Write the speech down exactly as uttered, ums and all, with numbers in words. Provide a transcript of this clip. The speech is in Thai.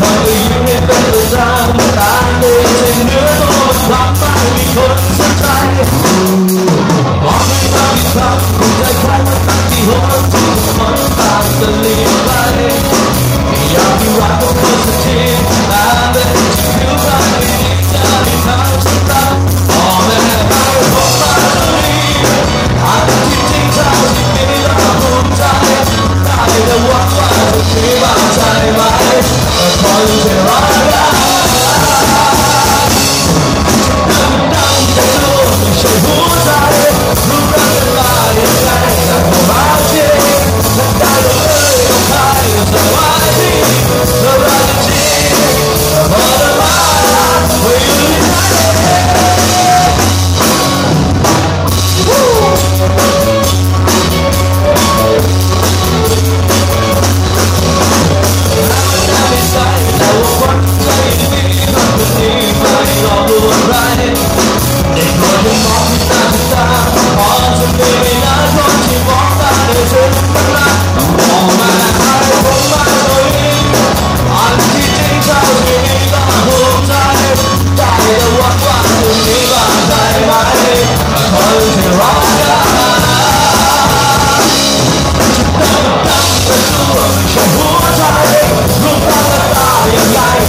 อนก็ยิ้มให้เป็นประจำตาเดินในเนื้อตัวมันพับไม่มีคนสนใจมองไม่มาอีกครั้งคงใจใครมาตั้งที่หัวที่ฝนตามตะลีไปอยากมีรักของคนสักทีแต่เป็นที่ผิวพรรณไม่ดีจะได้ทำสักครั้งพ่อแม่ให้ผมมาตะลีอาจจะจริงๆเท่าที่มีเราภูมิใจได้แต่หวังว่าจะมีบ้างใจไหมคอยรู้จะรักกันดังๆจะรู้ไม่ใช่หัวใจรู้รักกันมาอย่างไรแต่พอมาจริงฉันได้ก็เลยต้องใครสบายดีเธอรักจริงพอจะมาว่าอยู่ที่ไหนแต่ว่าคนใจดีมันคนดีไม่หลอกลวงใครเด็กน้อยที่มองที่ตาที่ตาพอจะมีนะคนที่มองตาได้ถึงมันรักมองมาให้ผมมาตัวเองอันที่จริงเท่าที่มีก็ภูมิใจได้แต่หวังว่าจะมีบ้างใจไหมคนที่รักกันจะเดินตามไปตัวไม่ใช่หัวใจรูปร่างหน้าตาอย่างไร